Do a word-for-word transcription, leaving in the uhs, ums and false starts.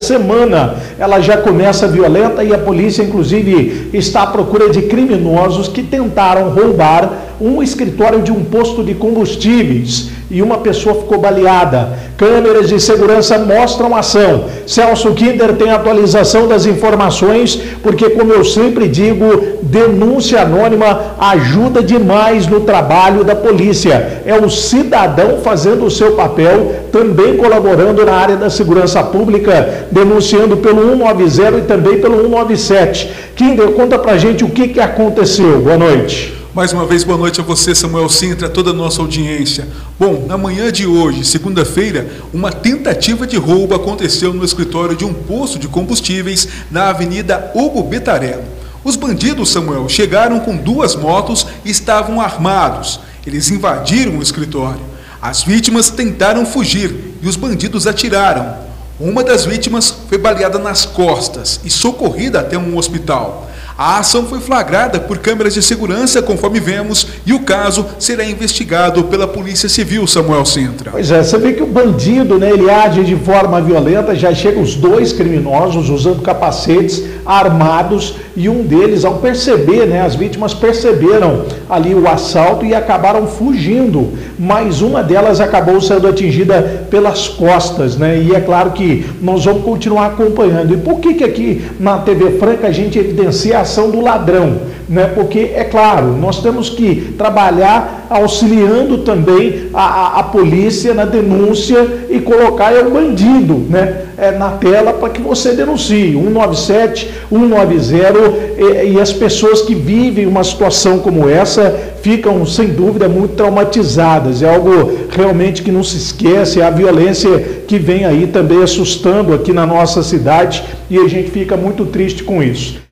Semana ela já começa violenta e a polícia inclusive está à procura de criminosos que tentaram roubar um escritório de um posto de combustíveis e uma pessoa ficou baleada. Câmeras de segurança mostram a ação. Celso Kinder tem atualização das informações, porque, como eu sempre digo, denúncia anônima ajuda demais no trabalho da polícia. É o cidadão fazendo o seu papel, também colaborando na área da segurança pública, denunciando pelo um nove zero e também pelo um nove sete. Kinder, conta pra gente o que, que aconteceu. Boa noite. Mais uma vez, boa noite a você, Samuel Sintra, a toda a nossa audiência. Bom, na manhã de hoje, segunda-feira, uma tentativa de roubo aconteceu no escritório de um posto de combustíveis na Avenida Hugo Betarello. Os bandidos, Samuel, chegaram com duas motos e estavam armados. Eles invadiram o escritório. As vítimas tentaram fugir e os bandidos atiraram. Uma das vítimas foi baleada nas costas e socorrida até um hospital. A ação foi flagrada por câmeras de segurança, conforme vemos, e o caso será investigado pela Polícia Civil, Samuel Sintra. Pois é, você vê que o bandido, né, ele age de forma violenta, já chegam os dois criminosos usando capacetes, armados, e um deles, ao perceber, né, as vítimas perceberam ali o assalto e acabaram fugindo, mas uma delas acabou sendo atingida pelas costas, né, e é claro que nós vamos continuar acompanhando. E por que que aqui na T V Franca a gente evidencia a ação do ladrão, né? Porque, é claro, nós temos que trabalhar auxiliando também a, a, a polícia na denúncia e colocar é o bandido, né? É, na tela para que você denuncie. um nove sete, um nove zero e, e as pessoas que vivem uma situação como essa ficam, sem dúvida, muito traumatizadas. É algo realmente que não se esquece, é a violência que vem aí também assustando aqui na nossa cidade e a gente fica muito triste com isso.